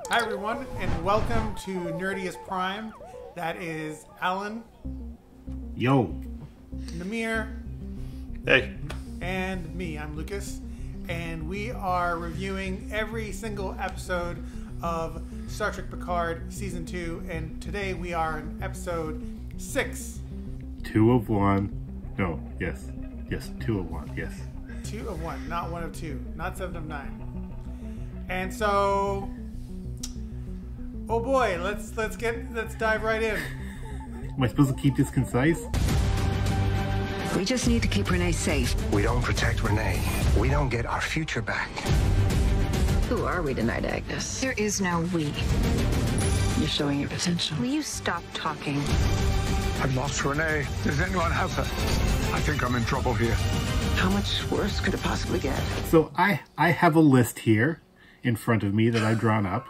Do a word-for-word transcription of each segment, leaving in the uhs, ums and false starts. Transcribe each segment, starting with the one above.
Hi everyone, and welcome to Nerdiest Prime. That is Alan. Yo. Namir. Hey. And me, I'm Lucas. And we are reviewing every single episode of Star Trek Picard Season two. And today we are in episode six. Two of one. No, yes. Yes, two of one, yes. Two of one, not one of two. Not seven of nine. And so... Oh boy, let's let's get let's dive right in. Am I supposed to keep this concise? We just need to keep Renee safe. We don't protect Renee. We don't get our future back. Who are we tonight, Agnes? There is no we. You're showing your potential. Will you stop talking? I've lost Renee. Does anyone have her? I think I'm in trouble here. How much worse could it possibly get? So I I have a list here in front of me that I've drawn up.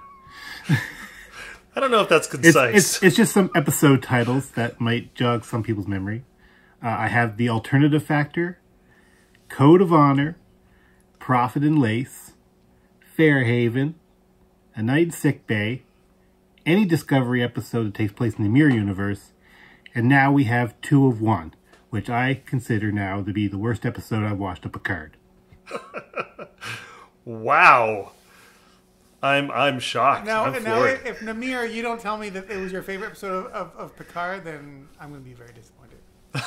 I don't know if that's concise. It's, it's, it's just some episode titles that might jog some people's memory. Uh, I have The Alternative Factor, Code of Honor, Profit and Lace, Fairhaven, A Night in Sick Bay, any Discovery episode that takes place in the Mirror Universe, and now we have Two of One, which I consider now to be the worst episode I've watched of Picard. Wow. I'm I'm shocked. Now, I'm now floored. if, if Namir, you don't tell me that it was your favorite episode of, of, of Picard, then I'm going to be very disappointed.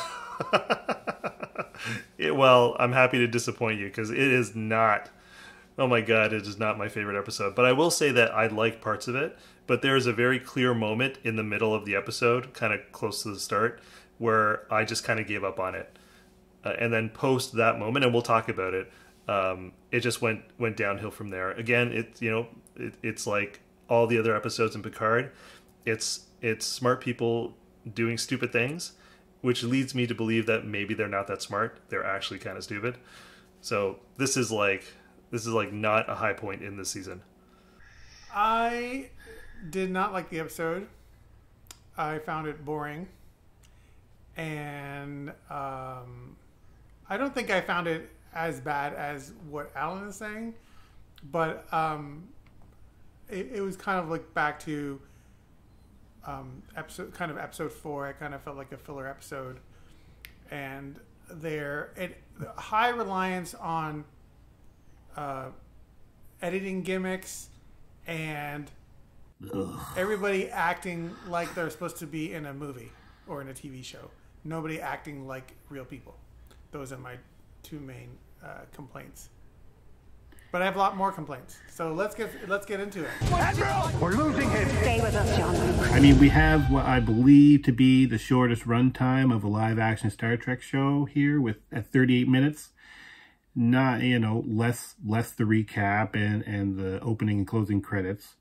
it, well, I'm happy to disappoint you because it is not. Oh my god, it is not my favorite episode. But I will say that I like parts of it. But there is a very clear moment in the middle of the episode, kind of close to the start, where I just kind of gave up on it. Uh, and then post that moment, and we'll talk about it. Um, it just went went downhill from there. Again, it you know it, it's like all the other episodes in Picard. It's it's smart people doing stupid things, which leads me to believe that maybe they're not that smart. They're actually kind of stupid. So this is like this is like not a high point in this season. I did not like the episode. I found it boring, and um, I don't think I found it as bad as what Alan is saying, but um, it, it was kind of like back to um, episode, kind of episode four. I kind of felt like a filler episode, and there it high reliance on uh, editing gimmicks and Ugh. everybody acting like they're supposed to be in a movie or in a T V show. Nobody acting like real people. Those are my two main uh, complaints, but I have a lot more complaints. So let's get let's get into it. Admiral, we're losing him. Stay with us, John Luke. I mean, we have what I believe to be the shortest runtime of a live-action Star Trek show here, with at thirty-eight minutes. Not, you know, less less the recap and and the opening and closing credits.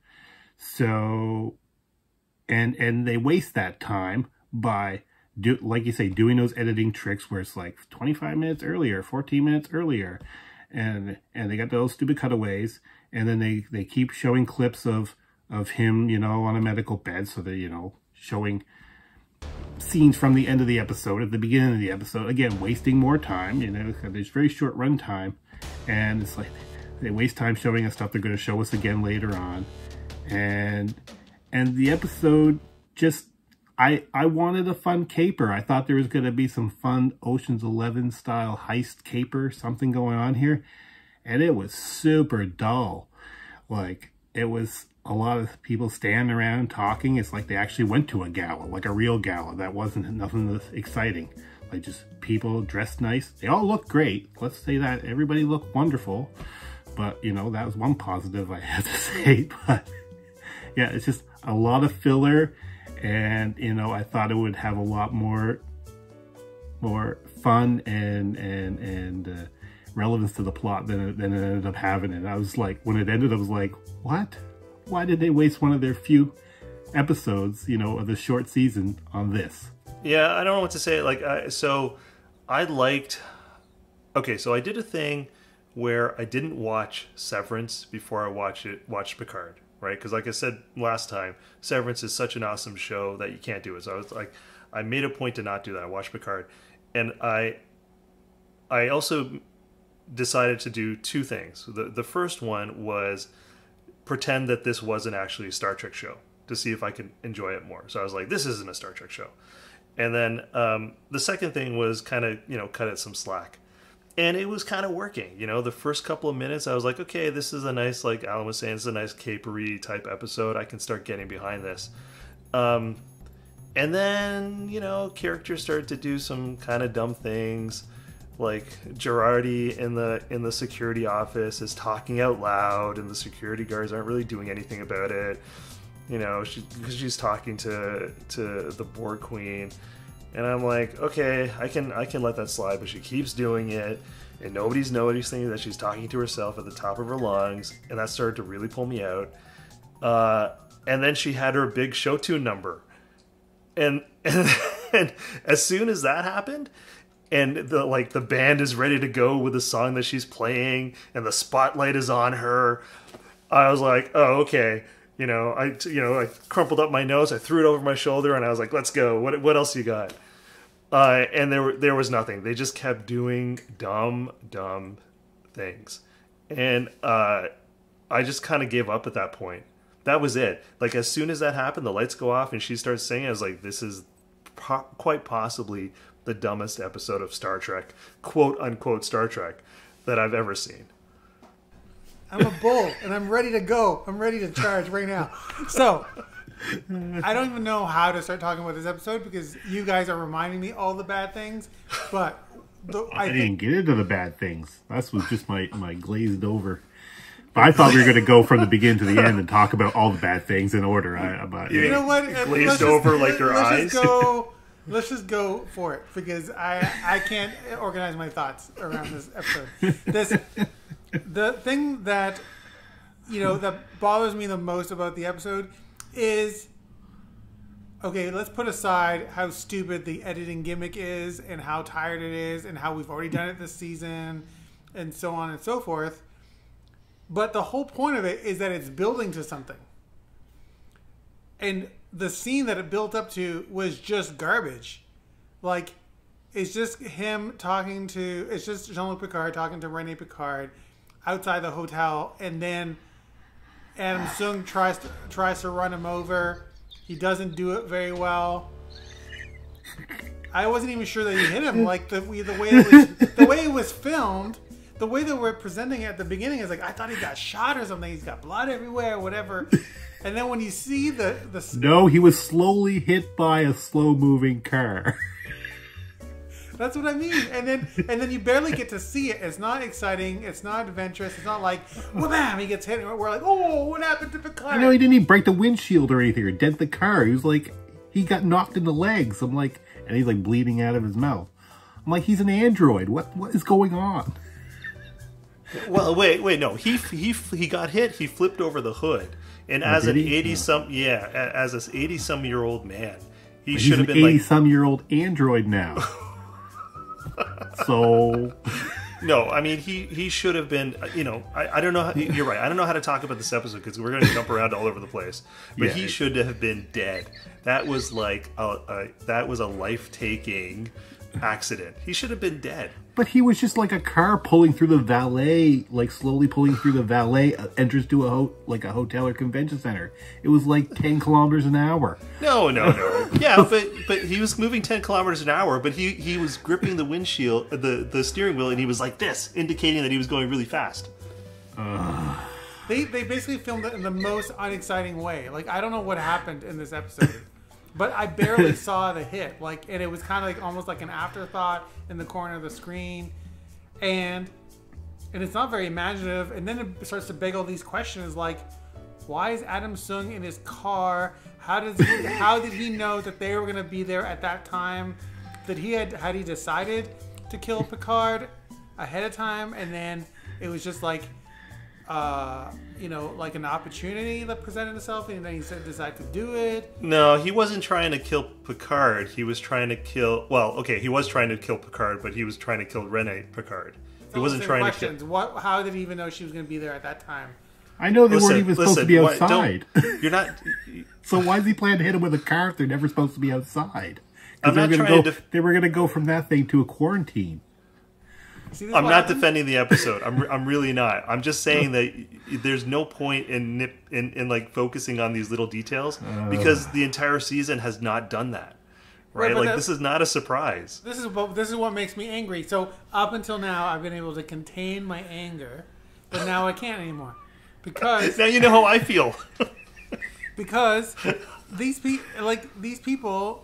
So, and and they waste that time by, do, like you say, doing those editing tricks where it's like twenty-five minutes earlier, fourteen minutes earlier, and and they got those stupid cutaways, and then they they keep showing clips of of him, you know, on a medical bed, so they're, you know, showing scenes from the end of the episode at the beginning of the episode, again wasting more time. You know, there's very short run time, and it's like they waste time showing us stuff they're going to show us again later on, and and the episode just. I, I wanted a fun caper. I thought there was going to be some fun Ocean's Eleven style heist caper, something going on here. And it was super dull. Like, it was a lot of people standing around talking. It's like they actually went to a gala, like a real gala. That wasn't nothing exciting. Like, just people dressed nice. They all looked great. Let's say that. Everybody looked wonderful. But, you know, that was one positive I had to say. But, yeah, it's just a lot of filler. And, you know, I thought it would have a lot more more fun and and and uh, relevance to the plot than it, than it ended up having. And I was like, when it ended, I was like, what? Why did they waste one of their few episodes, you know, of the short season on this? Yeah, I don't know what to say. Like, I, so I liked... Okay, so I did a thing where I didn't watch Severance before I watched it, watched Picard. Right, because like I said last time, Severance is such an awesome show that you can't do it. So I was like, I made a point to not do that. I watched Picard, and I, I also decided to do two things. The the first one was pretend that this wasn't actually a Star Trek show to see if I could enjoy it more. So I was like, this isn't a Star Trek show. And then um, the second thing was kind of, you know, cut it some slack. And it was kind of working. You know, the first couple of minutes, I was like, okay, this is a nice, like Alan was saying, it's a nice capery type episode. I can start getting behind this. Um, and then, you know, characters started to do some kind of dumb things. Like Jurati in the in the security office is talking out loud, and the security guards aren't really doing anything about it. You know, she, because she's talking to to the Borg Queen, and I'm like, okay, I can I can let that slide, but she keeps doing it, and nobody's noticing that she's talking to herself at the top of her lungs, and that started to really pull me out. Uh, and then she had her big show tune number, and and, and as soon as that happened. And the like the band is ready to go with the song that she's playing, and the spotlight is on her. I was like, oh, okay. You know, I you know I crumpled up my nose, I threw it over my shoulder, and I was like, let's go. What what else you got? Uh, and there there was nothing. They just kept doing dumb dumb things, and uh, I just kind of gave up at that point. That was it. Like as soon as that happened, the lights go off, and she starts singing. I was like, this is po- quite possibly the dumbest episode of Star Trek, quote unquote Star Trek, that I've ever seen. I'm a bull and I'm ready to go. I'm ready to charge right now. So I don't even know how to start talking about this episode because you guys are reminding me all the bad things. But the, I, I think, didn't get into the bad things. That was just my, my glazed over. But I thought we were going to go from the beginning to the end and talk about all the bad things in order. I, about, you know what? Glazed let's over just, like your let's eyes. Just go, let's just go for it because I I can't organize my thoughts around this episode. This the thing that you know that bothers me the most about the episode is okay. Let's put aside how stupid the editing gimmick is and how tired it is and how we've already done it this season and so on and so forth. But the whole point of it is that it's building to something. And the scene that it built up to was just garbage. Like, it's just him talking to... It's just Jean-Luc Picard talking to Rene Picard outside the hotel. And then Adam Sung tries to, tries to run him over. He doesn't do it very well. I wasn't even sure that he hit him. Like, the, the, way, it was, the way it was filmed... The way that we're presenting it at the beginning is like, I thought he got shot or something. He's got blood everywhere or whatever. And then when you see the... the No, he was slowly hit by a slow-moving car. That's what I mean. And then and then you barely get to see it. It's not exciting. It's not adventurous. It's not like, well, bam, he gets hit. And we're like, oh, what happened to Picard? I know he didn't even break the windshield or anything or dent the car. He was like, he got knocked in the legs. I'm like, and he's like bleeding out of his mouth. I'm like, he's an android. What What is going on? Well, wait, wait, no. He he he got hit. He flipped over the hood, and Oh, as an did he? eighty Oh. some yeah, a- as an eighty some year old man, he He's should have an been eighty like some year old android now. So no. I mean, he he should have been. You know, I, I don't know. How, you're right. I don't know how to talk about this episode because we're going to jump around all over the place. But Yeah. he should have been dead. That was like a, a that was a life taking accident. He should have been dead. But he was just like a car pulling through the valet, like slowly pulling through the valet uh, entrance to a ho- like a hotel or convention center. It was like ten kilometers an hour. No, no, no. Yeah, but but he was moving ten kilometers an hour, but he he was gripping the windshield, the the steering wheel, and he was like this, indicating that he was going really fast. Uh, They they basically filmed it in the most unexciting way. Like, I don't know what happened in this episode. But I barely saw the hit. Like, and it was kind of like almost like an afterthought in the corner of the screen. And and it's not very imaginative. And then it starts to beg all these questions like, why is Adam Sung in his car? How does he, how did he know that they were going to be there at that time? That he had had he decided to kill Picard ahead of time, and then it was just like, uh, you know, like an opportunity that presented itself, and then he said decided to do it. No, he wasn't trying to kill Picard. He was trying to kill. Well, okay, he was trying to kill Picard, but he was trying to kill Rene Picard. It's He all wasn't the same trying questions. to kill. What? How did he even know she was going to be there at that time? I know they Listen, weren't even supposed to listen, be why- outside. don't- You're not. So why is he planning to hit him with a car if they're never supposed to be outside? 'Cause I'm they were not gonna trying go, to- They were going to go from that thing to a quarantine. See, this I'm what not happens? defending the episode. I'm I'm really not. I'm just saying that there's no point in nip, in in like focusing on these little details because the entire season has not done that. Right? Right, but like that- this is not a surprise. This is what this is what makes me angry. So up until now, I've been able to contain my anger, but now I can't anymore because Now you know how I feel. because these people, like these people,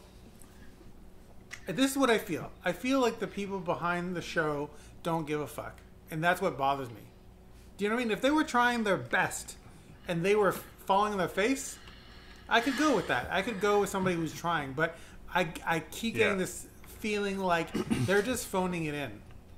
this is what I feel. I feel like the people behind the show don't give a fuck, and that's what bothers me. Do you know what I mean? If they were trying their best and they were falling on their face, I could go with that. I could go with somebody who's trying, but I, I keep getting Yeah. this feeling like they're just phoning it in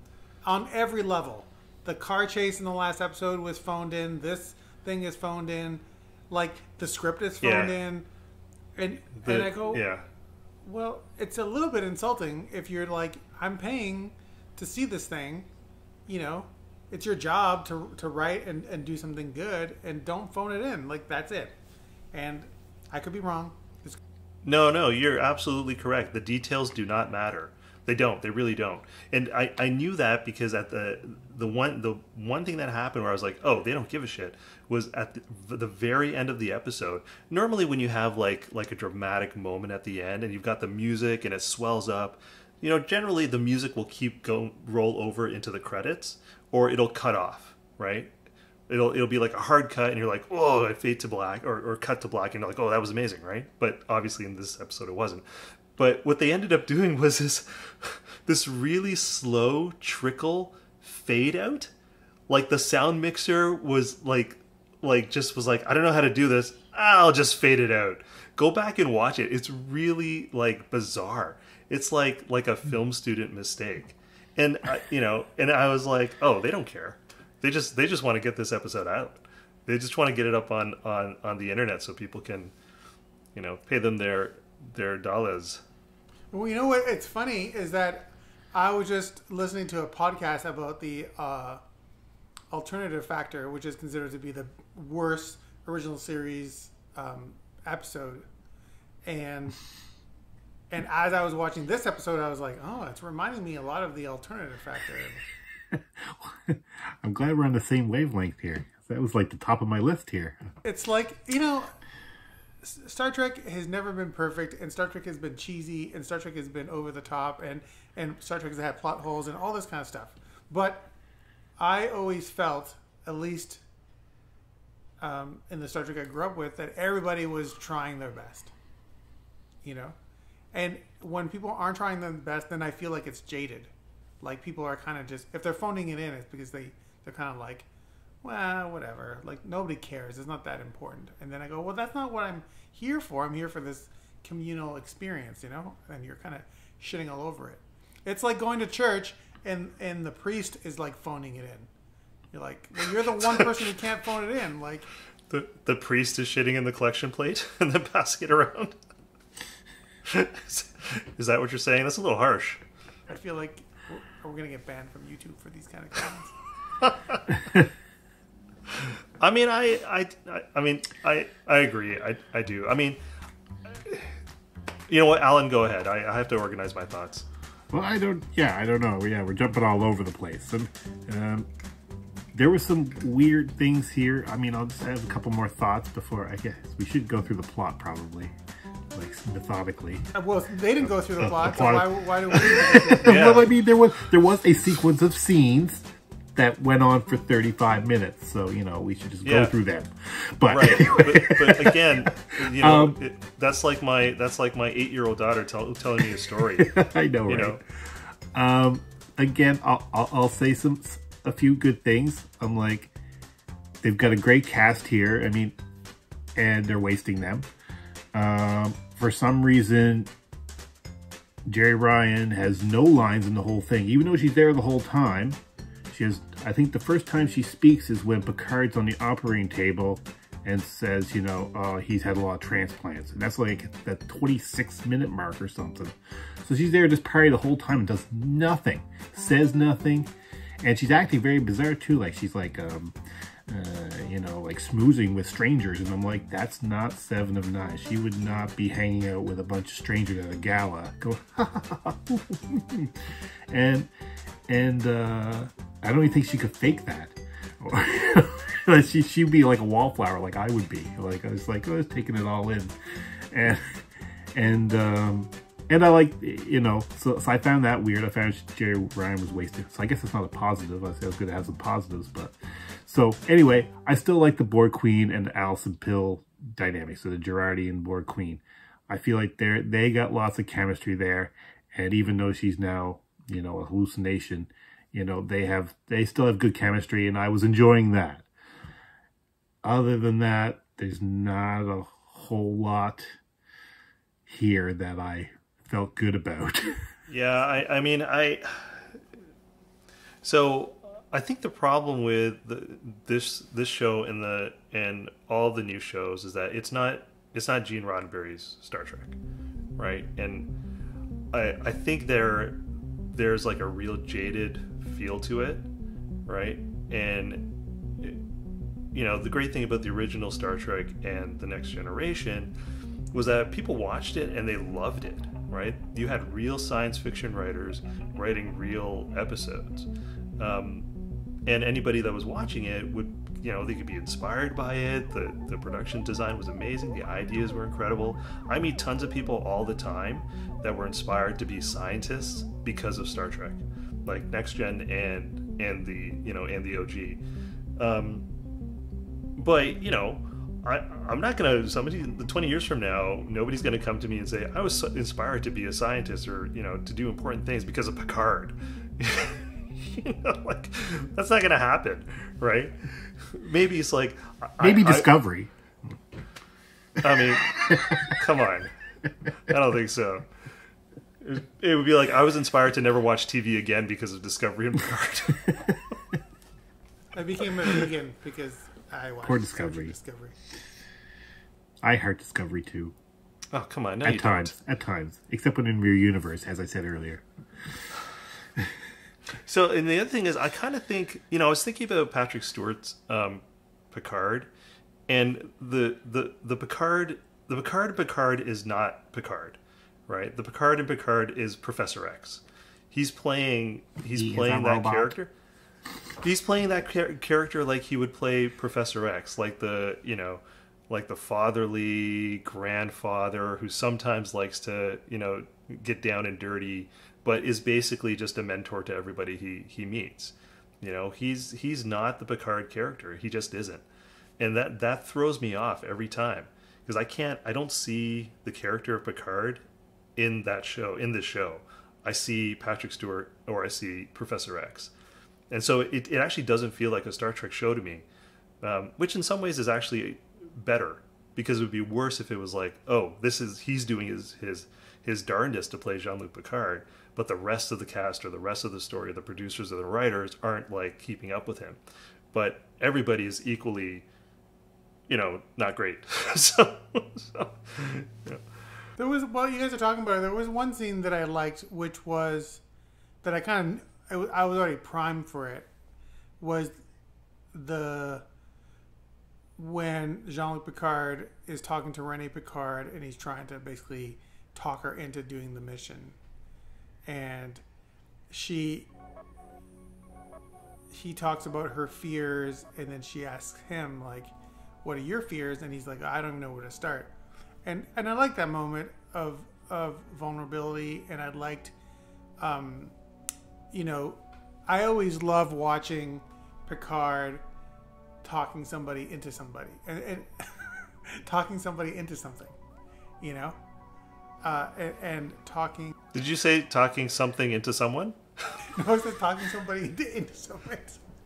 on every level. The car chase in the last episode was phoned in. This thing is phoned in. Like the script is phoned Yeah. in, and The- and I go, yeah. well, it's a little bit insulting if you're like, I'm paying to see this thing, you know, it's your job to to write and, and do something good, and don't phone it in. Like, that's it. And I could be wrong. It's, No, no, you're absolutely correct. The details do not matter. They don't. They really don't. And I, I knew that because at the the one the one thing that happened where I was like, oh, they don't give a shit, was at the, the very end of the episode. Normally, when you have like like a dramatic moment at the end and you've got the music and it swells up, you know, generally the music will keep go roll over into the credits or it'll cut off, right? It'll it'll be like a hard cut, and you're like, oh, it fade to black, or, or cut to black, and you're like, oh, that was amazing, right? But obviously in this episode it wasn't. But what they ended up doing was this this really slow trickle fade out. Like the sound mixer was like like just was like, I don't know how to do this. I'll just fade it out. Go back and watch it. It's really like bizarre. It's like like a film student mistake. And I, you know, and I was like, oh, they don't care. They just they just want to get this episode out. They just want to get it up on, on, on the internet so people can, you know, pay them their their dollars. well, you know what? It's funny is that I was just listening to a podcast about the uh, alternative factor, which is considered to be the worst original series um, episode, and and as I was watching this episode, I was like, oh, it's reminding me a lot of the alternative factor. I'm glad we're on the same wavelength here. That was like the top of my list here. It's like, you know, S- Star Trek has never been perfect, and Star Trek has been cheesy, and Star Trek has been over the top, and, and Star Trek has had plot holes and all this kind of stuff. But I always felt, at least um, in the Star Trek I grew up with, that everybody was trying their best. You know? And when people aren't trying their best, then I feel like it's jaded. Like, people are kind of just, if they're phoning it in, it's because they, they're kind of like, well, whatever. Like, nobody cares. It's not that important. And then I go, well, that's not what I'm here for. I'm here for this communal experience, you know? And you're kind of shitting all over it. It's like going to church and, and the priest is, like, phoning it in. You're like, well, you're the one person who can't phone it in. Like, The the priest is shitting in the collection plate and then passing it around. Is that what you're saying? That's a little harsh. I feel like we're, we're going to get banned from YouTube for these kind of comments. I mean, I, I, I, I mean, I, I agree. I, I do. I mean, you know what, Alan, go ahead. I, I have to organize my thoughts. Well, I don't, yeah, I don't know. Yeah, we're jumping all over the place. And, um, there were some weird things here. I mean, I'll just have a couple more thoughts before I guess we should go through the plot probably, like methodically. Uh, Well, they didn't go through the plot, plot so why, why do we need to go through the Yeah. Well, I mean, there was there was a sequence of scenes that went on for thirty-five minutes, so you know we should just Yeah. go through them. But Right, anyway. but, but again, you know, Um, it, that's like my that's like my eight-year-old daughter tell, telling me a story. I know, You right? know, Um, again, I'll, I'll I'll say some a few good things. I'm like, they've got a great cast here. I mean, and they're wasting them. Um, for some reason, Jerry Ryan has no lines in the whole thing, even though she's there the whole time. She has, I think the first time she speaks is when Picard's on the operating table and says, you know, uh, he's had a lot of transplants. And that's like that twenty-six minute mark or something. So she's there just party the whole time and does nothing, says nothing. And she's acting very bizarre too. Like she's like, um, uh, you know, like schmoozing with strangers, and I'm like, that's not Seven of Nine. She would not be hanging out with a bunch of strangers at a gala. Go, and and uh, I don't even think she could fake that. she she'd be like a wallflower, like I would be. Like I was like, I was taking it all in, and and um, and I like, you know, so, so I found that weird. I found Jerry Ryan was wasted. So I guess it's not a positive. I said I was going to have some positives, but so anyway, I still like the Borg Queen and the Alison Pill dynamic. So the Jurati and Borg Queen, I feel like they're they got lots of chemistry there, and even though she's now, you know, a hallucination, you know, they have they still have good chemistry, and I was enjoying that. Other than that, there's not a whole lot here that I felt good about. Yeah, I, I mean, I. So I think the problem with the, this this show and the and all the new shows is that it's not it's not Gene Roddenberry's Star Trek, right? And I I think there there's like a real jaded feel to it, right? And it, you know, the great thing about the original Star Trek and the Next Generation was that people watched it and they loved it, right? You had real science fiction writers writing real episodes. Um, and anybody that was watching it would, you know, they could be inspired by it. The, the production design was amazing. The ideas were incredible. I meet tons of people all the time that were inspired to be scientists because of Star Trek, like Next Gen and, and the, you know, and the O G. Um, but, you know, I, I'm not going to, somebody, twenty years from now, nobody's going to come to me and say, I was so inspired to be a scientist or, you know, to do important things because of Picard. You know, like, that's not going to happen, right? Maybe it's like... Maybe I, Discovery. I, I mean, come on. I don't think so. It, it would be like, I was inspired to never watch T V again because of Discovery and Picard. I became a vegan because... I watched Poor Discovery. Discovery. I heart Discovery too. Oh, come on. No, at you times. don't. At times. Except when in Real Universe, as I said earlier. So, and the other thing is, I kind of think, you know, I was thinking about Patrick Stewart's um, Picard, and the, the, the Picard, the Picard Picard is not Picard, right? The Picard in Picard is Professor X. He's playing, he's he playing that robot. character. He's playing that char- character like he would play Professor X, like the, you know, like the fatherly grandfather who sometimes likes to, you know, get down and dirty, but is basically just a mentor to everybody he, he meets. You know, he's he's not the Picard character. He just isn't. And that, that throws me off every time. Because I can't, I don't see the character of Picard in that show, in this show. I see Patrick Stewart or I see Professor X. And so it, it actually doesn't feel like a Star Trek show to me, um, which in some ways is actually better, because it would be worse if it was like, oh, this is he's doing his his his darndest to play Jean-Luc Picard, but the rest of the cast or the rest of the story, or the producers or the writers aren't like keeping up with him. But everybody is equally, you know, not great. so, so yeah. There was, while you guys are talking about it, there was one scene that I liked, which was that I kind of. I was already primed for it, was the when Jean-Luc Picard is talking to Renee Picard and he's trying to basically talk her into doing the mission, and she he talks about her fears, and then she asks him like, what are your fears? And he's like, I don't even know where to start. And and I liked that moment of of vulnerability, and I liked um you know, I always love watching Picard talking somebody into somebody, and, and talking somebody into something, you know, uh, and, and talking. Did you say talking something into someone? No, I said talking somebody into, into somebody.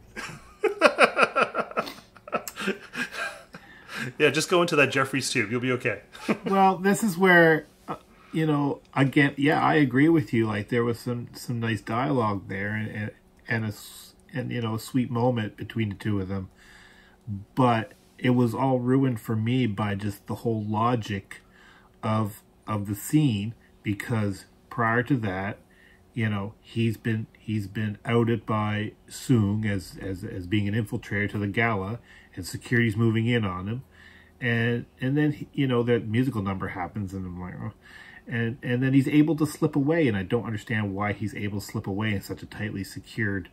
Yeah, just go into that Jeffries tube. You'll be okay. Well, this is where. You know, again, yeah, I agree with you. Like, there was some, some nice dialogue there, and and and, a, and you know, a sweet moment between the two of them. But it was all ruined for me by just the whole logic of of the scene, because prior to that, you know, he's been he's been outed by Soong as as as being an infiltrator to the gala, and security's moving in on him. And and then, you know, that musical number happens, and I'm like, oh. And, and then he's able to slip away, and I don't understand why he's able to slip away in such a tightly secured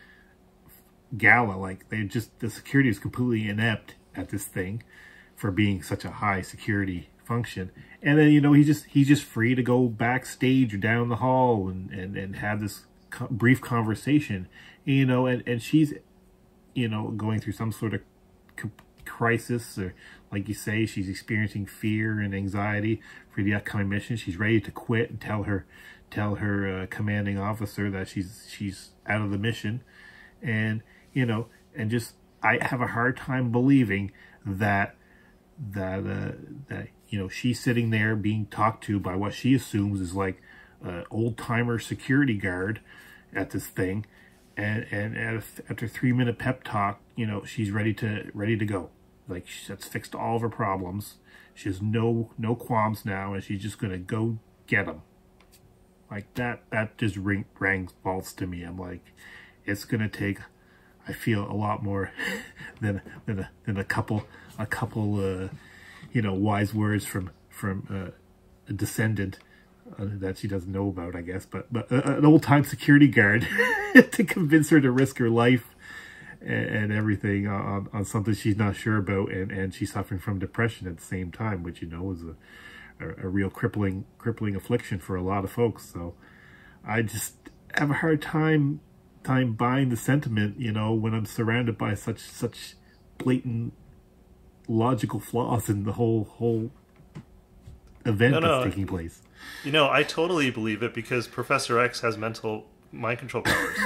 gala. Like, they just, the security is completely inept at this thing for being such a high security function. And then, you know, he's just, he's just free to go backstage or down the hall and, and, and have this co brief conversation, you know, and, and she's, you know, going through some sort of crisis, or like you say, she's experiencing fear and anxiety for the upcoming mission. She's ready to quit and tell her tell her uh, commanding officer that she's she's out of the mission. And, you know, and just, I have a hard time believing that that uh, that you know, she's sitting there being talked to by what she assumes is like an old-timer security guard at this thing, and and after a three-minute pep talk, you know, she's ready to ready to go. Like, that's fixed all of her problems. She has no no qualms now, and she's just gonna go get them. Like, that that just ring, rang false to me. I'm like, it's gonna take, I feel, a lot more than than a, than a couple a couple uh, you know, wise words from from uh, a descendant uh, that she doesn't know about, I guess. But but uh, an old time security guard to convince her to risk her life and everything on, on something she's not sure about, and, and she's suffering from depression at the same time, which, you know, is a, a, a real crippling crippling affliction for a lot of folks. So I just have a hard time time buying the sentiment, you know, when I'm surrounded by such such blatant logical flaws in the whole whole event no, no. that's taking place. You know, I totally believe it, because Professor X has mental mind control powers.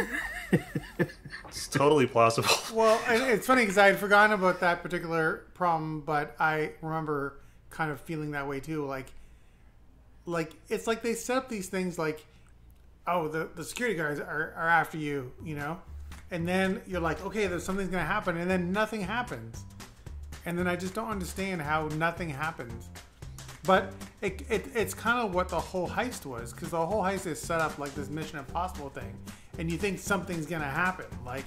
It's totally plausible. Well, it's funny because I had forgotten about that particular problem, but I remember kind of feeling that way too. Like, like it's like they set up these things like, oh, the, the security guards are, are after you, you know? And then you're like, okay, there's something's going to happen, and then nothing happens. And then I just don't understand how nothing happens. But it, it, it's kind of what the whole heist was, because the whole heist is set up like this Mission Impossible thing, and you think something's gonna happen, like,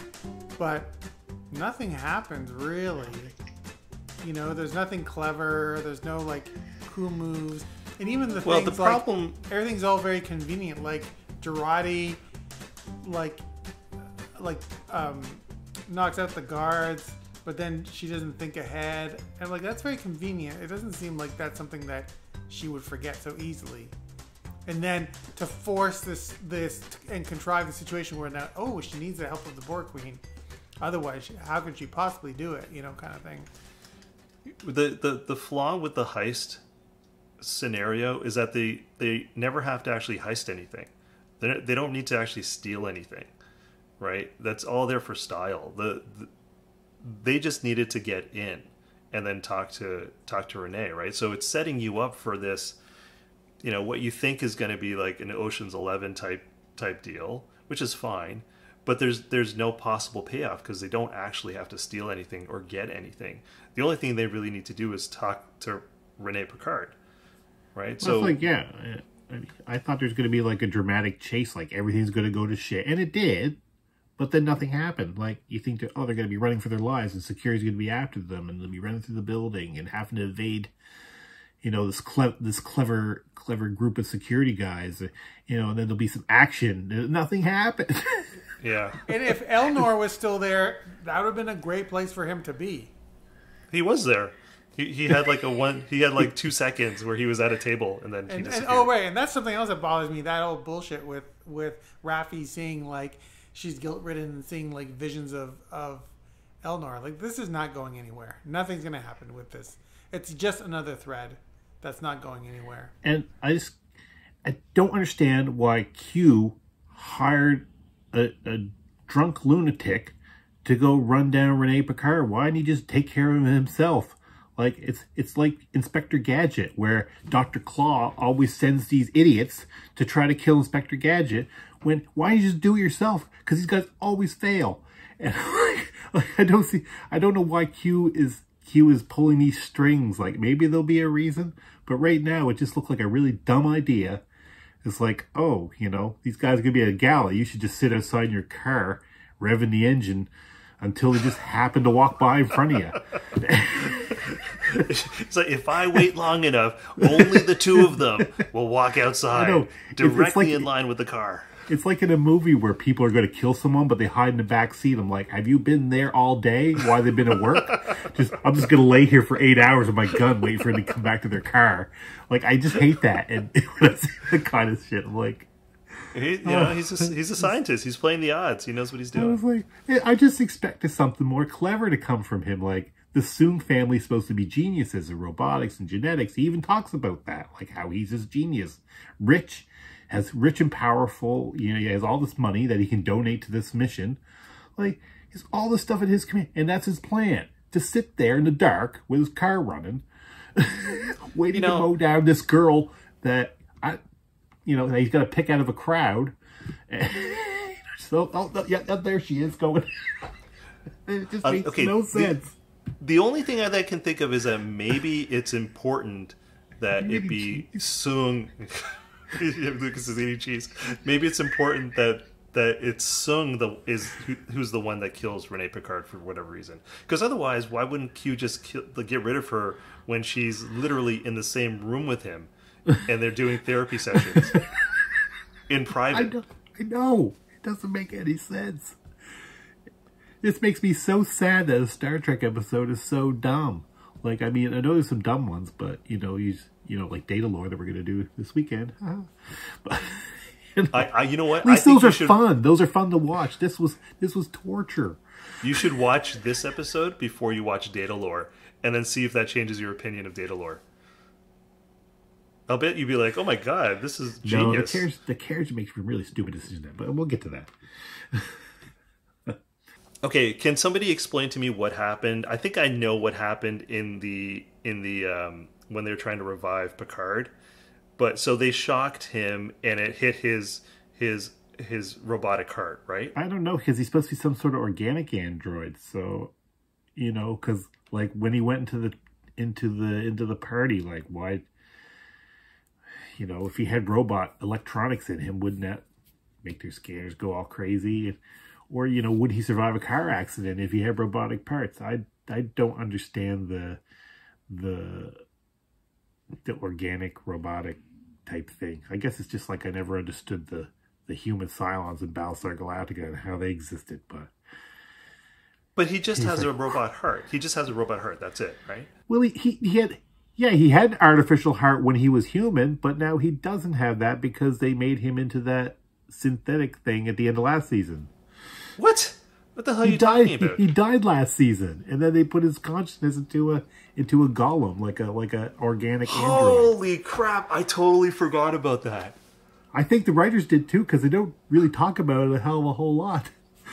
but nothing happens really. You know, there's nothing clever. There's no like cool moves, and even the well, things the problem, like everything's all very convenient. Like Jurati, like, like um, knocks out the guards, but then she doesn't think ahead. And like, that's very convenient. It doesn't seem like that's something that she would forget so easily. And then to force this this and contrive the situation where now, oh, she needs the help of the Borg Queen. Otherwise, how could she possibly do it? You know, kind of thing. The, the, the flaw with the heist scenario is that they, they never have to actually heist anything. They, they don't need to actually steal anything, right? That's all there for style. The, the They just needed to get in and then talk to talk to Renee, right? So it's setting you up for this, you know, what you think is going to be like an Ocean's Eleven type type deal, which is fine, but there's there's no possible payoff because they don't actually have to steal anything or get anything. The only thing they really need to do is talk to Renee Picard, right? Well, so like, yeah, I thought there's going to be like a dramatic chase, like everything's going to go to shit, and it did. But then nothing happened. Like, you think, that, oh, they're going to be running for their lives, and security's going to be after them, and they'll be running through the building and having to evade, you know, this cle this clever clever group of security guys, you know, and then there'll be some action. Nothing happened. Yeah. And if Elnor was still there, that would have been a great place for him to be. He was there. He he had like a one. He had like two seconds where he was at a table, and then he and, disappeared. and oh right, and that's something else that bothers me. That old bullshit with with Raffi seeing like she's guilt ridden and seeing like visions of of Elnor. Like, this is not going anywhere. Nothing's gonna happen with this. It's just another thread that's not going anywhere. And I just I don't understand why Q hired a, a drunk lunatic to go run down Renee Picard. Why didn't he just take care of him himself? Like, it's it's like Inspector Gadget, where Doctor Claw always sends these idiots to try to kill Inspector Gadget. When why don't you just do it yourself? Because these guys always fail. And like, like, I don't see, I don't know why Q is Q is pulling these strings. Like, maybe there'll be a reason, but right now it just looked like a really dumb idea. It's like, oh, you know, these guys are gonna be at a gala. You should just sit outside in your car, revving the engine, until they just happen to walk by in front of you. It's like, if I wait long enough, only the two of them will walk outside, know. directly It's like, in line with the car. It's like in a movie where people are going to kill someone, but they hide in the back seat. I'm like, have you been there all day while they've been at work? just I'm just going to lay here for eight hours with my gun, waiting for them to come back to their car. Like, I just hate that. And when I see that kind of shit, I'm like... He, you know, he's a, he's a scientist. He's playing the odds. He knows what he's doing. I was like, I just expected something more clever to come from him. Like, the Soong family's supposed to be geniuses in robotics and genetics. He even talks about that, like how he's this genius. Rich, has rich and powerful, you know, he has all this money that he can donate to this mission. Like, he's all this stuff at his command, and that's his plan. To sit there in the dark with his car running, waiting you know, to mow down this girl that, I, you know, that he's got to pick out of a crowd. so, oh, oh, yeah, there she is going. It just makes uh, okay, no sense. The, the only thing I, that I can think of is that maybe it's important that maybe it be Soong... Lucas is eating cheese. Maybe it's important that that it's Soong the is who, who's the one that kills Renee Picard for whatever reason. Because otherwise, why wouldn't Q just kill, get rid of her when she's literally in the same room with him and they're doing therapy sessions in private? I know, I know. It doesn't make any sense. This makes me so sad that a Star Trek episode is so dumb. Like, I mean, I know there's some dumb ones, but you know, you. You know, like Data Lore that we're going to do this weekend. But you know, I, I, you know what? At least I those are should, fun. Those are fun to watch. This was this was torture. You should watch this episode before you watch Data Lore, and then see if that changes your opinion of Data Lore. I'll bet you'd be like, "Oh my god, this is genius." No, the carriage, the carriage makes a really stupid decision, but we'll get to that. Okay, can somebody explain to me what happened? I think I know what happened in the in the. Um, when they were trying to revive Picard, but so they shocked him and it hit his his his robotic heart, right? I don't know, because he's supposed to be some sort of organic android, so you know, because like when he went into the into the into the party, like why, you know, if he had robot electronics in him, wouldn't that make their scanners go all crazy? Or you know, would he survive a car accident if he had robotic parts? I I don't understand the the the organic robotic type thing. I guess it's just like I never understood the the human Cylons in Battlestar Galactica and how they existed, but but he just has like, a robot heart. He just has a robot heart. That's it, right? Well, he, he he had yeah he had an artificial heart when he was human, but now he doesn't have that because they made him into that synthetic thing at the end of last season. What? What the hell are he you died, talking about? He, he died last season, and then they put his consciousness into a into a golem, like a like a organic android. Holy crap! I totally forgot about that. I think the writers did too, because they don't really talk about it a hell of a whole lot.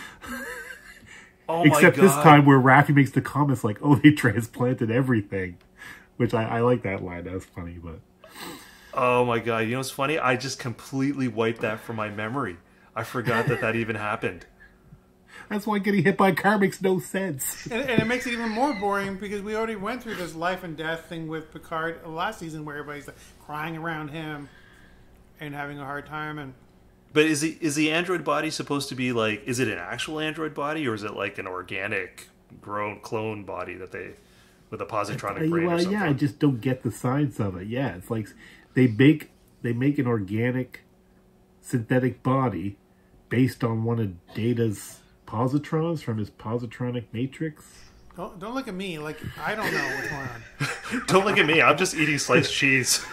Oh Except my God. this time where Raffi makes the comments like, "Oh, they transplanted everything," which I, I like that line. That was funny, but oh my God! You know what's funny? I just completely wiped that from my memory. I forgot that that even happened. That's why getting hit by a car makes no sense. And, and it makes it even more boring because we already went through this life and death thing with Picard last season where everybody's like, crying around him and having a hard time. And But is the, is the android body supposed to be like, is it an actual android body or is it like an organic grown clone body that they, with a positronic brain well, or something? yeah, I just don't get the science of it. Yeah, it's like they make, they make an organic synthetic body based on one of Data's positrons from his positronic matrix. Don't, don't look at me like I don't know what's going on. Don't look at me. I'm just eating sliced cheese.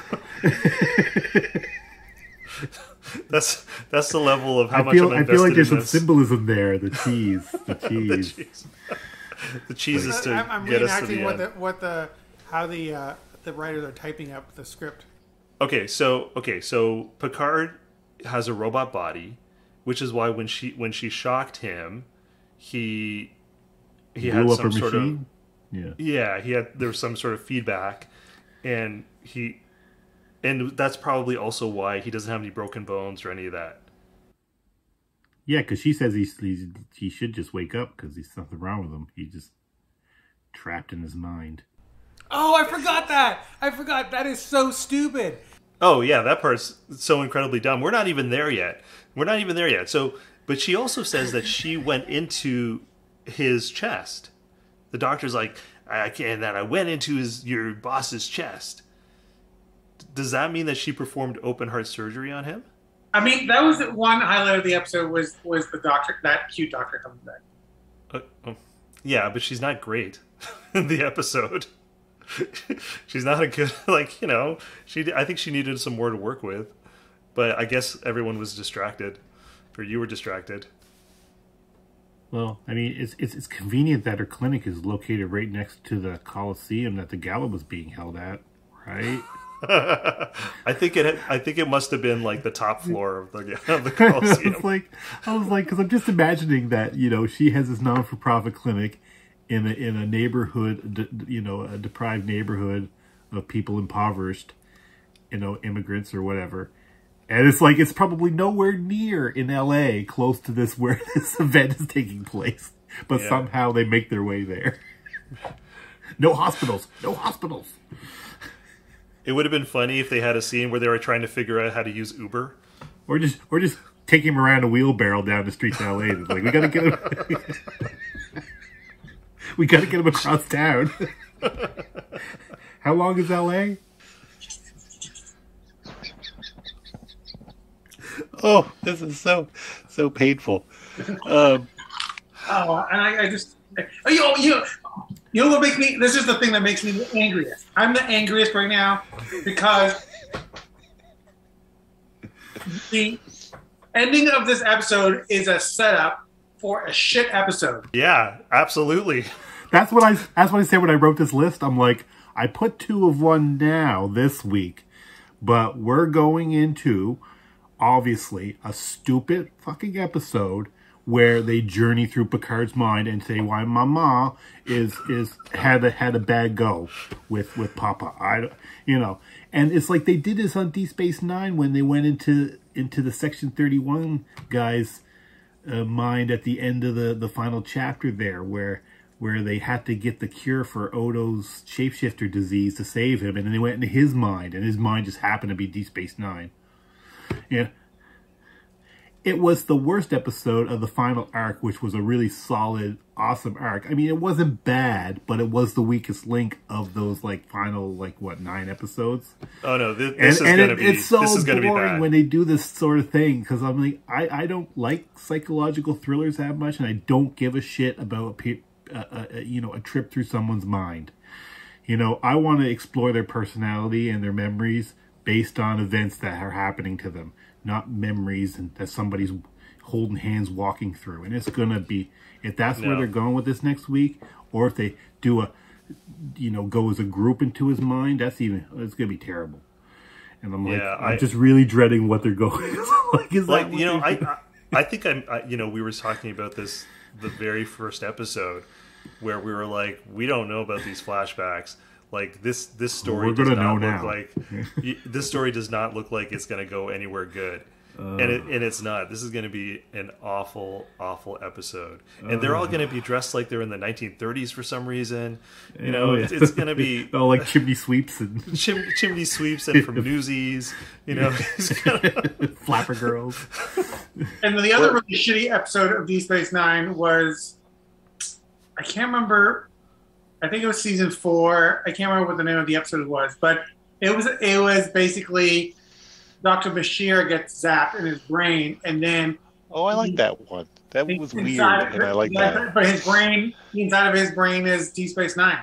that's that's the level of how I much feel, I'm invested I feel like there's in some this. symbolism there. The cheese. The cheese. the cheese. The cheese is to I'm, I'm get us to reenacting the what end. the what the how the uh, the writers are typing up the script. Okay, so okay, so Picard has a robot body, which is why when she when she shocked him, he he Blew had up some her sort machine? of yeah yeah he had there was some sort of feedback, and he and that's probably also why he doesn't have any broken bones or any of that. Yeah, because she says he's, he's he should just wake up because there's something wrong with him. He's just trapped in his mind. Oh, I forgot that. I forgot. That is so stupid. Oh yeah, that part's so incredibly dumb. We're not even there yet. We're not even there yet. So, but she also says that she went into his chest. The doctor's like, I can't, and then I went into his your boss's chest. Does that mean that she performed open heart surgery on him? I mean, that was one highlight of the episode was was the doctor, that cute doctor coming back. Uh, uh, yeah, but she's not great in the episode. She's not a good, like, you know, she. I think she needed some more to work with. But I guess everyone was distracted. Or you were distracted. Well, I mean, it's, it's it's convenient that her clinic is located right next to the Coliseum that the gala was being held at, right? I think it. I think it must have been like the top floor of the of the Coliseum. I was like, I was like, because I'm just imagining that, you know, she has this non-for-profit clinic in a in a neighborhood, you know, a deprived neighborhood of people impoverished, you know, immigrants or whatever. And it's like, it's probably nowhere near in L A close to this where this event is taking place. But yeah. Somehow they make their way there. No hospitals. No hospitals. It would have been funny if they had a scene where they were trying to figure out how to use Uber. Or just or just take him around a wheelbarrow down the streets of L A. It's like, we gotta get him... we gotta get him across town. How long is L A? Oh, this is so so painful. Um, oh, and I, I just, oh, you know, you know, you know what makes me? This is the thing that makes me the angriest. I'm the angriest right now because the ending of this episode is a setup for a shit episode. Yeah, absolutely. That's what I. That's what I said when I wrote this list. I'm like, I put two of one now this week, but we're going into, obviously, a stupid fucking episode where they journey through Picard's mind and say why Mama is is had a had a bad go with with Papa. I, you know, and it's like they did this on Deep Space Nine when they went into into the Section thirty-one guys' uh, mind at the end of the the final chapter there, where where they had to get the cure for Odo's shapeshifter disease to save him, and then they went into his mind, and his mind just happened to be Deep Space Nine. Yeah. It was the worst episode of the final arc, which was a really solid, awesome arc. I mean, it wasn't bad, but it was the weakest link of those, like, final, like, what, nine episodes? Oh, no, this, this and, is and going to it, be it's so this is gonna boring be bad. when they do this sort of thing, because I'm like, I, I don't like psychological thrillers that much, and I don't give a shit about, a, a, a, you know, a trip through someone's mind. You know, I want to explore their personality and their memories based on events that are happening to them, not memories and that somebody's holding hands walking through. And it's gonna be, if that's no. where they're going with this next week, or if they do a, you know, go as a group into his mind, that's even, it's gonna be terrible. And I'm like, yeah, I'm I, just really dreading what they're going. like, is like that you know, I, I I think I'm, I, you know, we were talking about this the very first episode where we were like, we don't know about these flashbacks. Like this, this story We're does gonna not know look now. like this story does not look like it's going to go anywhere good, uh, and it, and it's not. This is going to be an awful, awful episode, and uh, they're all going to be dressed like they're in the nineteen thirties for some reason. You yeah, know, yeah. it's, it's going to be oh, like chimney sweeps and chim, chimney sweeps and from Newsies. You know, gonna... Flapper Girls. And then the other really shitty episode of Deep Space Nine was, I can't remember. I think it was season four. I can't remember what the name of the episode was, but it was it was basically Doctor Bashir gets zapped in his brain, and then oh, I like he, that one. That was weird, of, and I like yeah, that. But his brain, inside of his brain, is Deep Space Nine.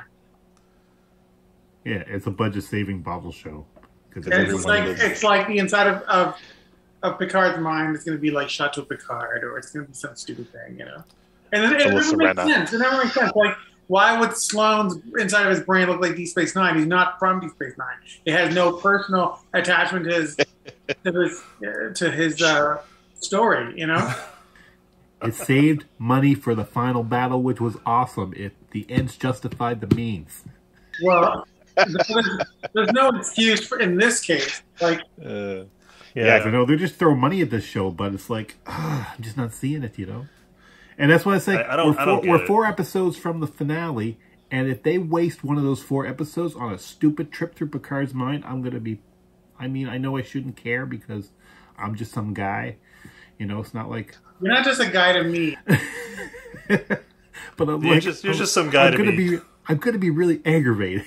Yeah, it's a budget-saving bobble show. It's, it's like is. it's like the inside of, of of Picard's mind is going to be like Chateau Picard, or it's going to be some stupid thing, you know. And then, it never makes sense. It never makes sense. Like, why would Sloane's inside of his brain look like Deep Space Nine? He's not from Deep Space Nine. He has no personal attachment to his to his uh, to his uh, story. You know, it saved money for the final battle, which was awesome. If the ends justified the means. Well, there's, there's no excuse for in this case. Like, uh, yeah, I know they're just throwing money at this show, but it's like uh, I'm just not seeing it. You know. And that's what I say. I, I don't, we're four, I don't get we're it. four episodes from the finale, and if they waste one of those four episodes on a stupid trip through Picard's mind, I'm going to be... I mean, I know I shouldn't care because I'm just some guy. You know, it's not like... You're not just a guy to me. but I'm you're like, just you're I'm, just some guy I'm to gonna be. be. I'm gonna be really aggravated.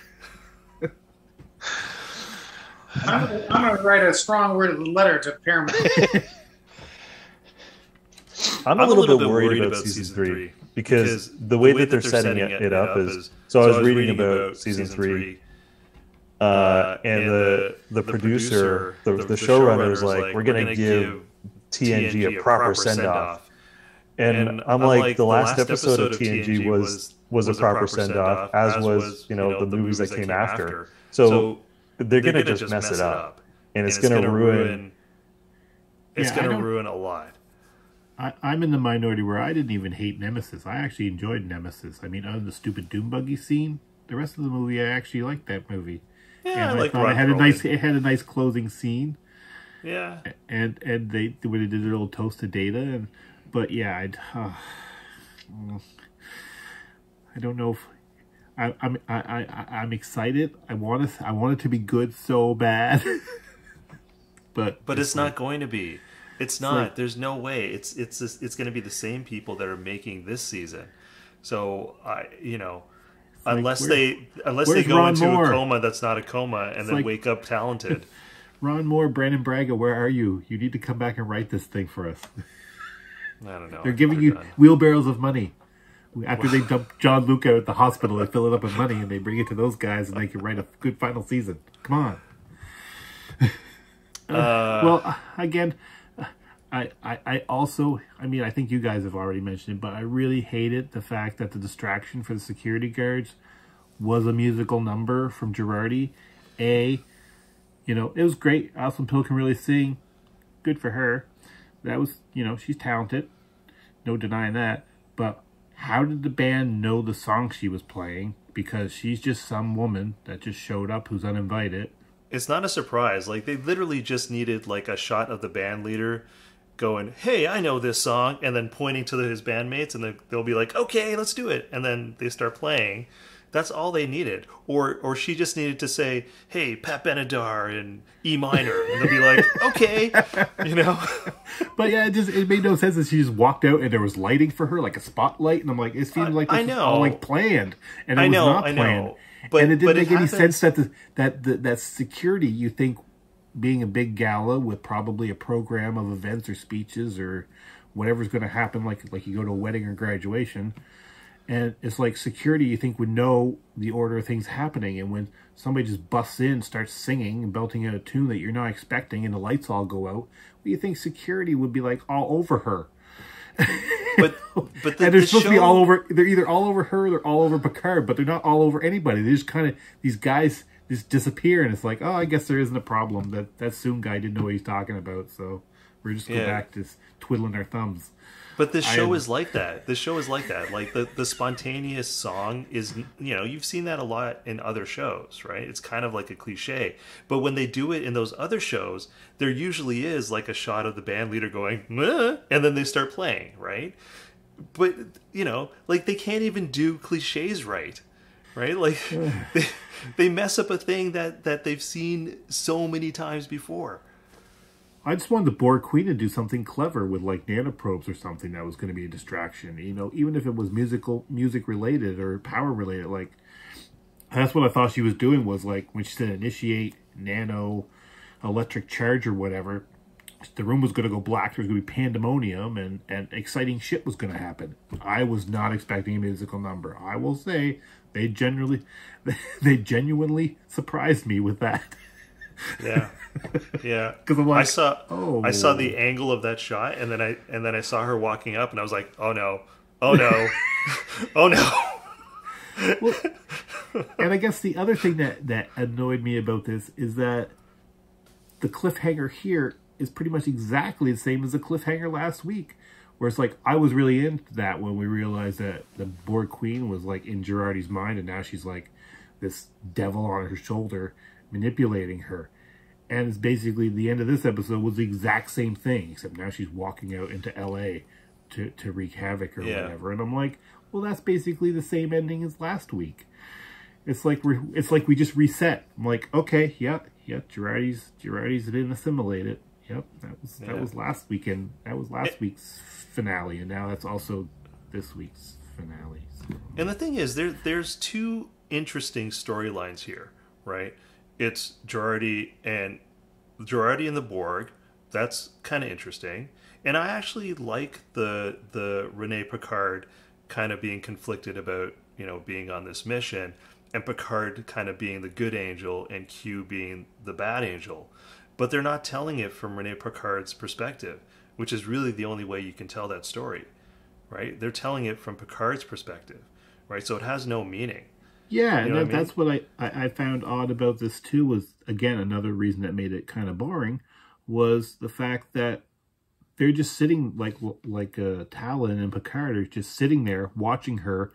I'm, gonna- I'm going to write a strong worded letter to Paramount. I'm, I'm a little, a little bit worried, worried about, about season three, three because, because the way, the way that they're, they're setting, setting it, it up is. is so, so I was reading, reading about, about season three, uh, uh, and, and the the, the producer, the, the, the showrunner is like, like, "We're going to give T N G a proper send off." And, and I'm like, the last episode of T N G was was a proper send off, as was you know the movies that came after. So they're going to just mess it up, and it's going to ruin. It's going to ruin a lot. I, I'm in the minority where I didn't even hate Nemesis. I actually enjoyed Nemesis. I mean, other than the stupid Doom Buggy scene, the rest of the movie, I actually liked that movie. Yeah, and I, I like thought it had a nice, it had a nice closing scene. Yeah, and and they when they did their little toast to Data, and but yeah, I'd, uh, I don't know if I, I'm I, I I'm excited. I want it. I want it to be good so bad, but but it's, it's like, not going to be. It's not. Like, There's no way. It's it's just, it's going to be the same people that are making this season. So I, you know, unless like, they unless they go Ron into Moore? a coma that's not a coma and it's then like, wake up talented. Ron Moore, Brandon Braga, where are you? You need to come back and write this thing for us. I don't know. They're giving They're you done. wheelbarrows of money. After they dump John Luke out at the hospital, they fill it up with money and they bring it to those guys and they can write a good final season. Come on. uh, uh, well, again. I, I, I also, I mean, I think you guys have already mentioned it, but I really hated the fact that the distraction for the security guards was a musical number from Jurati. A, you know, it was great. Alison Pill can really sing. Good for her. That was, you know, she's talented. No denying that. But how did the band know the song she was playing? Because she's just some woman that just showed up who's uninvited. It's not a surprise. Like, they literally just needed, like, a shot of the band leader going, hey, I know this song, and then pointing to his bandmates, and they'll be like, okay, let's do it. And then they start playing. That's all they needed. Or or she just needed to say, hey, Pat Benatar in E minor. And they'll be like, okay, you know? But yeah, it just it made no sense that she just walked out and there was lighting for her, like a spotlight. And I'm like, it seemed like this I know. was all like planned. And it I was know, not I planned. know. But, and it didn't but make it any happens. sense that the, that the, that security, you think, being a big gala with probably a program of events or speeches or whatever's going to happen, like like you go to a wedding or graduation, and it's like security you think would know the order of things happening, and when somebody just busts in, starts singing and belting out a tune that you're not expecting, and the lights all go out, well, you think security would be like all over her. But but the, and they're the supposed show... to be all over. They're either all over her, or they're all over Picard, but they're not all over anybody. They're just kind of these guys. Just disappear, and it's like, oh, I guess there isn't a problem. That that Soon guy didn't know what he's talking about, so we're just go yeah. back to twiddling our thumbs. But this show am... is like that. This show is like that. Like the the spontaneous song is, you know, you've seen that a lot in other shows, right? It's kind of like a cliche. But when they do it in those other shows, there usually is like a shot of the band leader going, meh, and then they start playing, right? But you know, like they can't even do cliches right. Right? Like, they, they mess up a thing that, that they've seen so many times before. I just wanted the Borg Queen to do something clever with, like, nanoprobes or something that was going to be a distraction. You know, even if it was musical, music-related or power-related. Like, that's what I thought she was doing was, like, when she said initiate nano electric charge or whatever, the room was going to go black. There was going to be pandemonium and, and exciting shit was going to happen. I was not expecting a musical number. I will say... They generally, they genuinely surprised me with that. Yeah, yeah. Because I'm like, I saw, oh. I saw the angle of that shot, and then I, and then I saw her walking up, and I was like, oh no, oh no, oh no. Well, and I guess the other thing that that annoyed me about this is that the cliffhanger here is pretty much exactly the same as the cliffhanger last week. Where it's like, I was really into that when we realized that the Borg Queen was like in Jurati's mind, and now she's like this devil on her shoulder manipulating her. And it's basically the end of this episode was the exact same thing, except now she's walking out into L A to, to wreak havoc or yeah. whatever. And I'm like, well, that's basically the same ending as last week. It's like we're it's like we just reset. I'm like, okay, yeah, yeah, Jurati's Jurati's didn't assimilate it. Yep, that was that yeah. was last weekend. That was last it, week's finale, and now that's also this week's finale. So. And the thing is, there there's two interesting storylines here, right? It's Jurati and Jurati and the Borg. That's kind of interesting. And I actually like the the Rene Picard kind of being conflicted about, you know, being on this mission, and Picard kind of being the good angel and Q being the bad angel. But they're not telling it from Rene Picard's perspective, which is really the only way you can tell that story, right? They're telling it from Picard's perspective, right? So it has no meaning. Yeah, you know and that, what I mean? that's what I, I, I found odd about this too, was, again, another reason that made it kind of boring, was the fact that they're just sitting, like like uh, Talon and Picard are just sitting there watching her,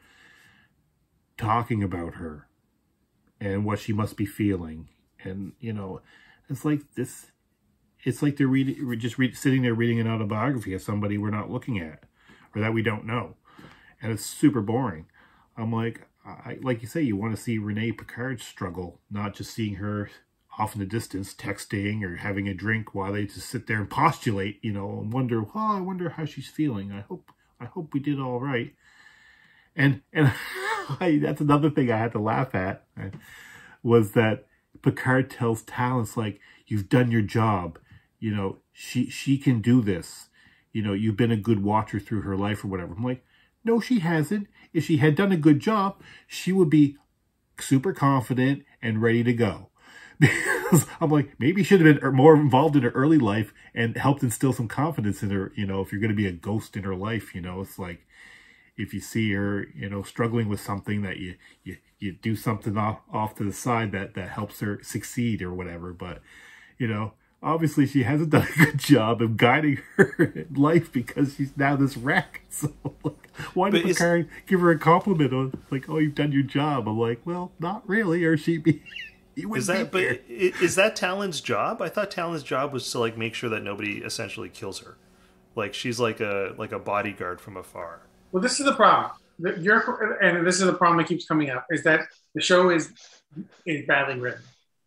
talking about her and what she must be feeling. And, you know, it's like this, it's like they're reading, we're just read, sitting there reading an autobiography of somebody we're not looking at, or that we don't know. And it's super boring. I'm like, I, like you say, you want to see Rene Picard struggle, not just seeing her off in the distance texting or having a drink while they just sit there and postulate, you know, and wonder, oh, I wonder how she's feeling. I hope, I hope we did all right. And, and I, that's another thing I had to laugh at, right, was that Picard tells Talon, like, you've done your job. You know, she, she can do this. You know, you've been a good watcher through her life or whatever. I'm like, no, she hasn't. If she had done a good job, she would be super confident and ready to go. Because I'm like, maybe she should have been more involved in her early life and helped instill some confidence in her. You know, if you're going to be a ghost in her life, you know, it's like, if you see her, you know, struggling with something, that you, you, you do something off, off to the side that, that helps her succeed or whatever. But, you know, obviously she hasn't done a good job of guiding her in life because she's now this wreck. So, like, why did Picard give her a compliment on, like, oh, you've done your job? I'm like, well, not really, or she'd be... Is that but is that Talon's job? I thought Talon's job was to, like, make sure that nobody essentially kills her. Like, she's like a like a bodyguard from afar. Well, this is the problem. You're, and this is the problem that keeps coming up, is that the show is is badly written,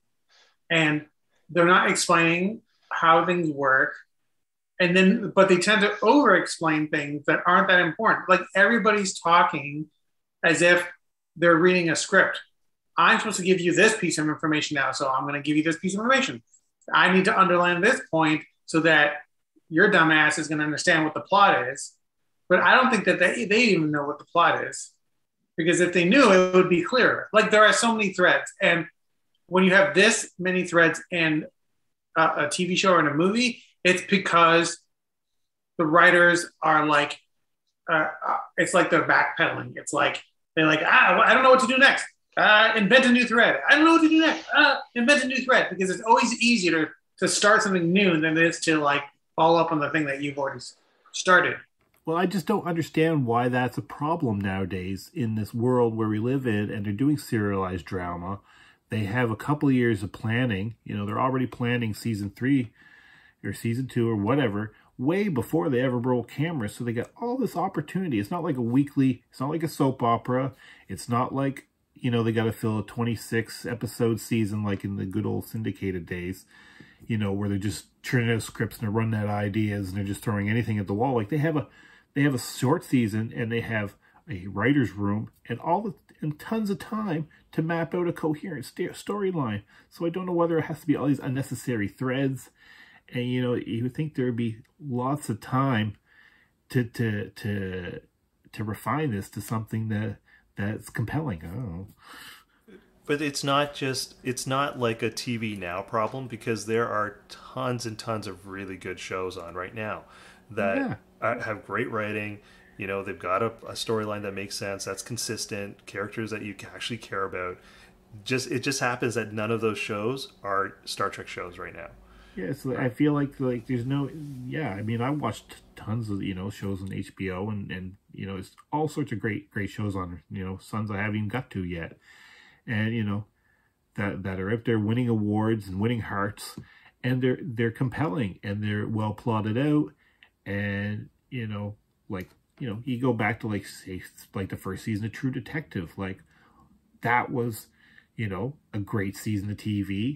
and they're not explaining how things work, and then but they tend to over-explain things that aren't that important. Like, everybody's talking as if they're reading a script. I'm supposed to give you this piece of information now, so I'm going to give you this piece of information. I need to underline this point so that your dumbass is going to understand what the plot is. But I don't think that they, they even know what the plot is. Because if they knew, it would be clearer. Like, there are so many threads. And when you have this many threads in a, a T V show or in a movie, it's because the writers are like, uh, uh, it's like they're backpedaling. It's like, they're like, ah, I don't know what to do next. Uh, invent a new thread. I don't know what to do next. Uh, invent a new thread, because it's always easier to, to start something new than it is to, like, follow up on the thing that you've already started. Well, I just don't understand why that's a problem nowadays in this world where we live in, and they're doing serialized drama. They have a couple of years of planning. You know, they're already planning season three or season two or whatever way before they ever roll cameras. So they got all this opportunity. It's not like a weekly, it's not like a soap opera. It's not like, you know, they got to fill a twenty-six episode season like in the good old syndicated days, you know, where they're just churning out scripts and they're running out ideas and they're just throwing anything at the wall. Like, they have a they have a short season, and they have a writer's room and all the and tons of time to map out a coherent storyline. So I don't know whether it has to be all these unnecessary threads. And, you know, you would think there would be lots of time to to to to refine this to something that that's compelling. I don't know. But it's not just, it's not like a T V Now problem, because there are tons and tons of really good shows on right now that Yeah. are, have great writing. You know, they've got a, a storyline that makes sense, that's consistent, characters that you actually care about. Just It just happens that none of those shows are Star Trek shows right now. Yeah, so I feel like like there's no, yeah, I mean, I watched tons of, you know, shows on H B O, and, and you know, it's all sorts of great, great shows on, you know, Sons I haven't even got to yet. And, you know, that that are out there winning awards and winning hearts, and they're they're compelling, and they're well plotted out, and, you know, like, you know, you go back to, like, say, like the first season of True Detective, like, that was, you know, a great season of T V,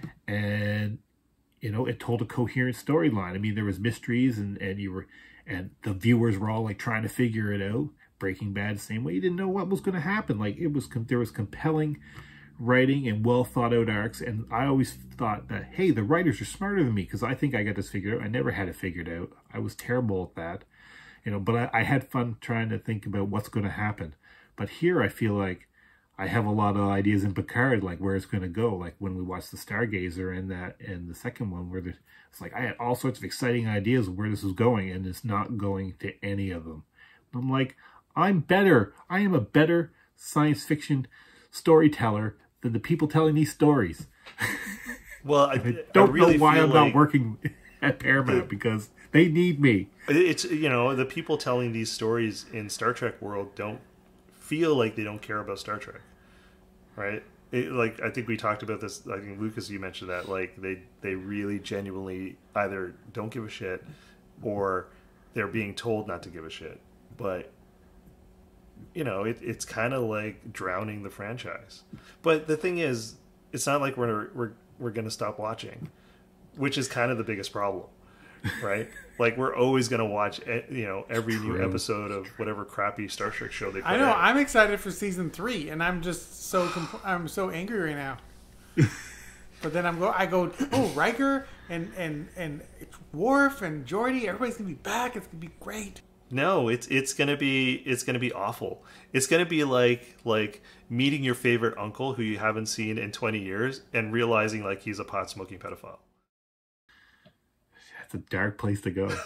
and, you know, it told a coherent storyline. I mean, there was mysteries, and, and you were, and the viewers were all, like, trying to figure it out. Breaking Bad, same way you didn't know what was going to happen. Like, it was, there was compelling writing and well thought out arcs, and I always thought that, hey, the writers are smarter than me, because I think I got this figured out. I never had it figured out. I was terrible at that, you know, but I, I had fun trying to think about what's going to happen. But here I feel like I have a lot of ideas in Picard, like where it's going to go. Like when we watched the Stargazer and that, and the second one, where there's, it's like I had all sorts of exciting ideas of where this was going, and it's not going to any of them. I'm like, I'm better. I am a better science fiction storyteller than the people telling these stories. Well, I, I don't I really know why I'm like not working at Paramount, because they need me. It's, you know, the people telling these stories in Star Trek world don't feel like they don't care about Star Trek, right? It, like, I think we talked about this. I think Lucas, you mentioned that. Like, they they really genuinely either don't give a shit, or they're being told not to give a shit. But you know, it, it's kind of like drowning the franchise. But the thing is, it's not like we're we're we're gonna stop watching, which is kind of the biggest problem, right? Like, we're always gonna watch, you know, every True. new episode of whatever crappy Star Trek show they put I know. out. I'm excited for season three, and I'm just so compl- I'm so angry right now. But then I'm go I go oh Riker and and and Worf and Jurati, everybody's gonna be back. It's gonna be great. No, it's it's gonna be it's gonna be awful. It's gonna be like like meeting your favorite uncle who you haven't seen in twenty years and realizing like he's a pot smoking pedophile. That's a dark place to go.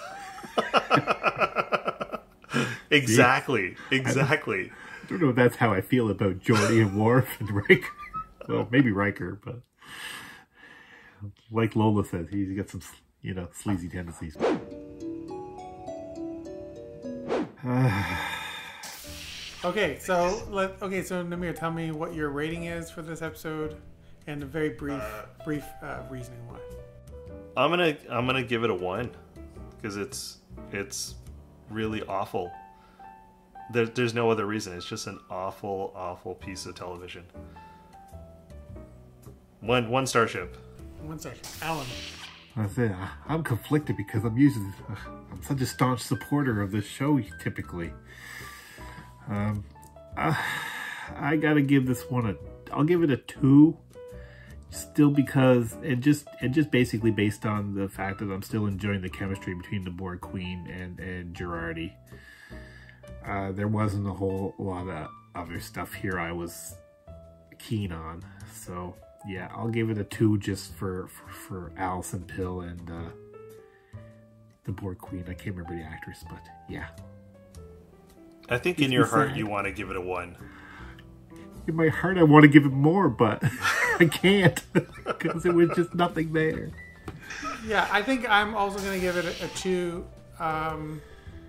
Exactly, exactly. I don't know if that's how I feel about Jurati and Worf and Riker. Well, maybe Riker, but like Lola says, he's got some, you know, sleazy tendencies. Okay, so let okay, so Namir, tell me what your rating is for this episode, and a very brief, uh, brief uh, reasoning why. I'm gonna I'm gonna give it a one, because it's it's really awful. There, there's no other reason. It's just an awful, awful piece of television. One one starship. One starship. Alan. That's it. I'm conflicted because I'm using. Uh, I'm such a staunch supporter of this show typically. Um, uh, I gotta give this one a. I'll give it a two. Still, because it just it just basically based on the fact that I'm still enjoying the chemistry between the Borg Queen and and Jurati. Uh, there wasn't a whole lot of other stuff here I was keen on, so. Yeah, I'll give it a two just for for, for Alison Pill and uh, the Borg Queen. I can't remember the actress, but yeah. I think in your heart you want to give it a one. In my heart I want to give it more, but I can't because it was just nothing there. Yeah, I think I'm also going to give it a, a two. Um,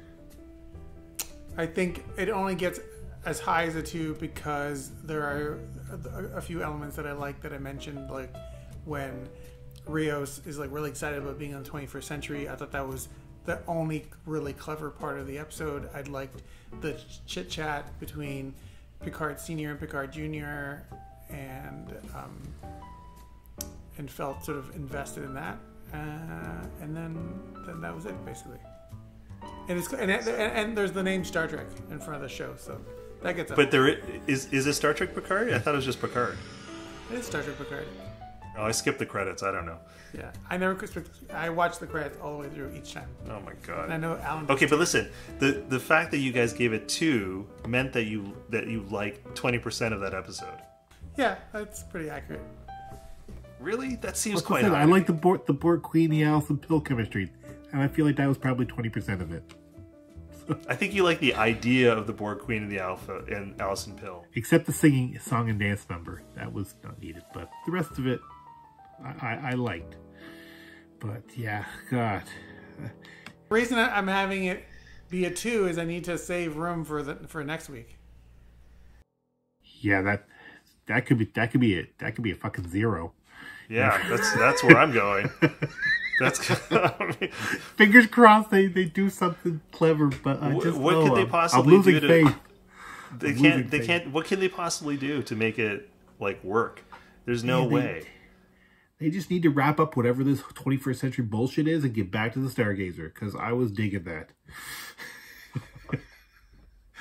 I think it only gets as high as a two because there are a, a few elements that I like that I mentioned, like when Rios is like really excited about being on the twenty-first century. I thought that was the only really clever part of the episode. I liked the chit chat between Picard Senior and Picard Junior, and um, and felt sort of invested in that. Uh, and then then that was it basically. And it's and, and, and there's the name Star Trek in front of the show, so. That gets up. But there is is it Star Trek Picard? I thought it was just Picard. It is Star Trek Picard. Oh, I skipped the credits. I don't know. Yeah, I never. I watched the credits all the way through each time. Oh my god! And I know Alan. Okay, but listen, the the fact that you guys gave it two meant that you that you liked twenty percent of that episode. Yeah, that's pretty accurate. Really? That seems What's quite. I like the Borg the Borg Queen, the Alison Pill chemistry, and I feel like that was probably twenty percent of it. I think you like the idea of the Borg Queen and the Alpha and Alison Pill. Except the singing song and dance number. That was not needed. But the rest of it, I, I, I liked. But yeah, God. The reason I'm having it be a two is I need to save room for the for next week. Yeah, that that could be that could be it. That could be a fucking zero. Yeah, that's that's where I'm going. That's I mean, fingers crossed they, they do something clever, but I just what know, could they possibly I'm losing do to, faith. They I'm can't. They faith. can't. What can they possibly do to make it like work? There's no yeah, they, way. They just need to wrap up whatever this twenty-first century bullshit is and get back to the Stargazer, because I was digging that.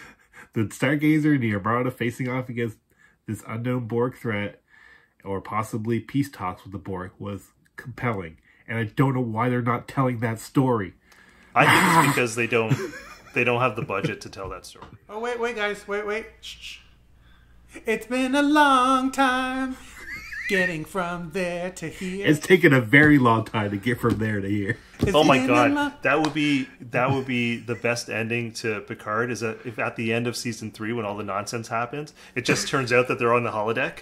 the Stargazer and the Armada facing off against this unknown Borg threat, or possibly peace talks with the Borg, was compelling. And I don't know why they're not telling that story. I think it's because they don't they don't have the budget to tell that story. Oh, wait, wait, guys. Wait, wait. Shh. It's been a long time getting from there to here. It's taken a very long time to get from there to here. It's oh my god, lo- that would be that would be the best ending to Picard. Is that if at the end of season three, when all the nonsense happens, it just turns out that they're on the holodeck.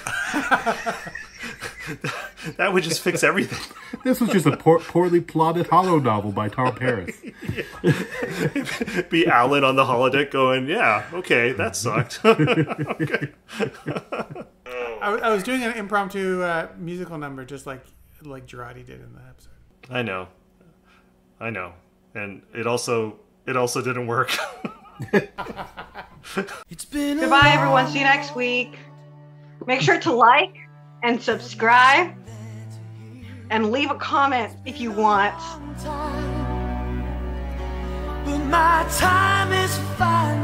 That would just fix everything. This was just a poor, poorly plotted holo novel by Tom Paris. Yeah. Be Alan on the holodeck going, yeah, okay, that sucked. Okay. I, I was doing an impromptu uh, musical number just like like Jurati did in the episode. I know. I know. And it also it also didn't work. It's been Goodbye, everyone. See you next week. Make sure to like and subscribe and leave a comment if you want. But my time is fine.